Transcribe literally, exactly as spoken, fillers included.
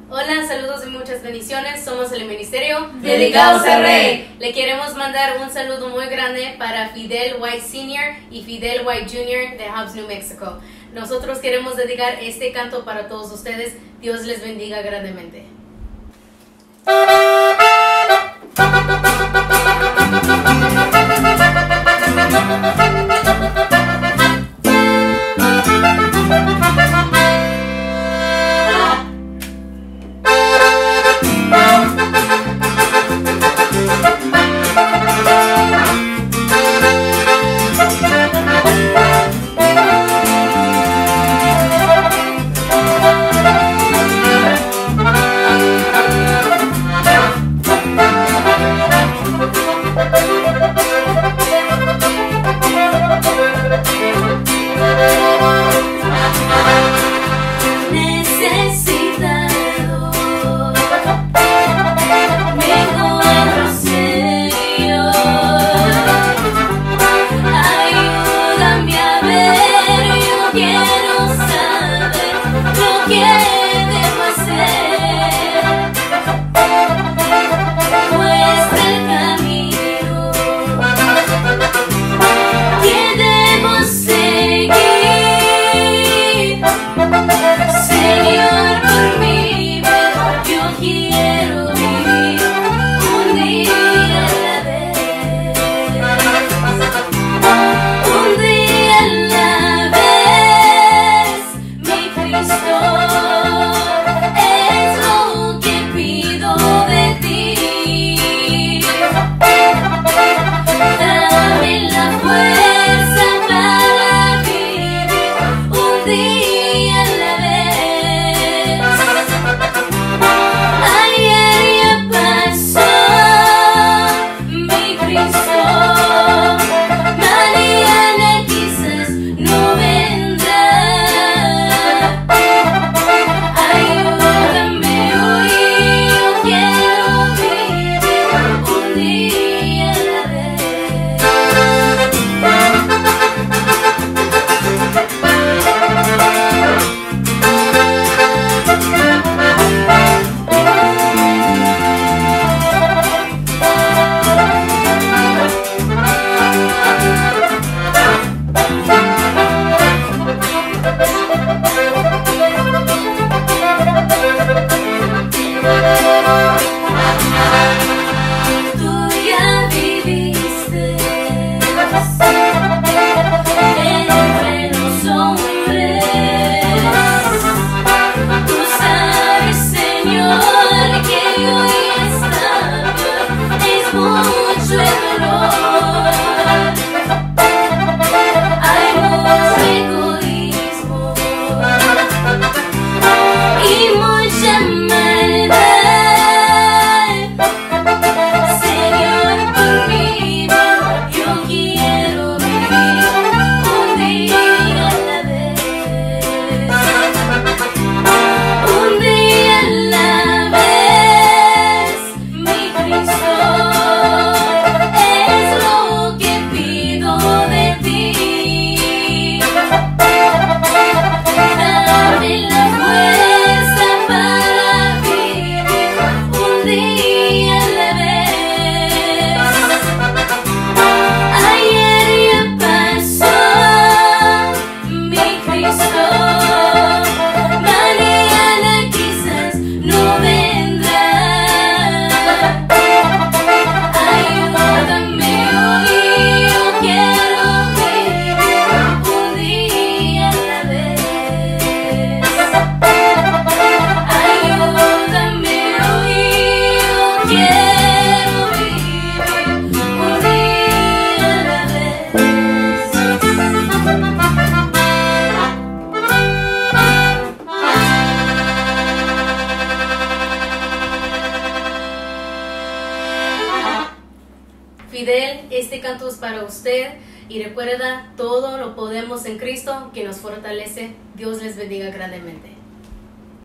Hola, saludos y muchas bendiciones. Somos el Ministerio Dedicados al Rey. Le queremos mandar un saludo muy grande para Fidel White senior y Fidel White junior de Hobbs, New Mexico. Nosotros queremos dedicar este canto para todos ustedes. Dios les bendiga grandemente. Fidel, este canto es para usted y recuerda, todo lo podemos en Cristo que nos fortalece. Dios les bendiga grandemente.